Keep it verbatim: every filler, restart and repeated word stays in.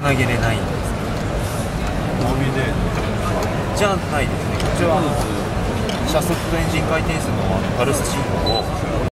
なげれないんです。 ノービでじゃないですね。こちらはあの車速とエンジン回転数のあのパルス信号を